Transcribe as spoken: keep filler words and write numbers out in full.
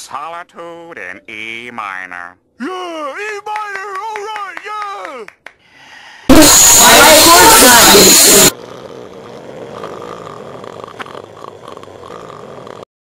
Solitude in E minor. Yeah, E minor, alright, yeah! Alright, good guys.